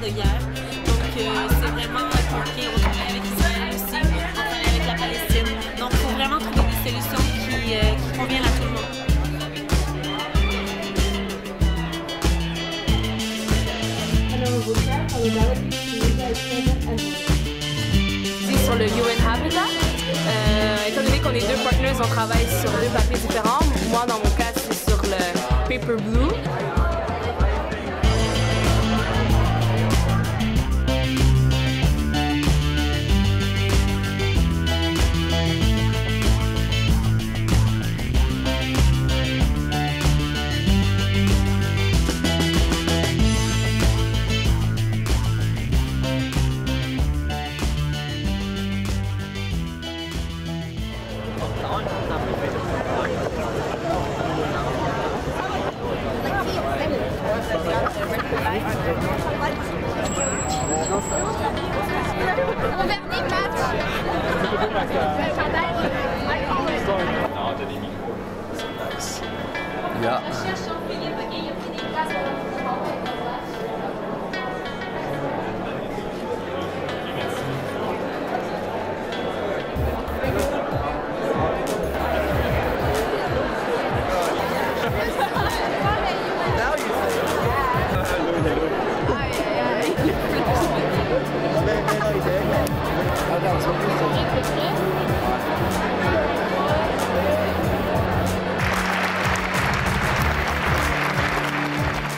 de guerre. Donc c'est vraiment compliqué. On travaille avec Israël aussi, on travaille avec la Palestine. Donc il faut vraiment trouver des solutions qui conviennent à tout le monde. Sur le UN Habitat, étant donné qu'on est deux partners, on travaille sur deux papiers différents. Moi, dans mon cas, c'est sur le Paper Blue. Ja.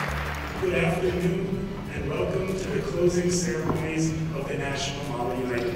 Good afternoon and welcome to the closing ceremonies of the National Model United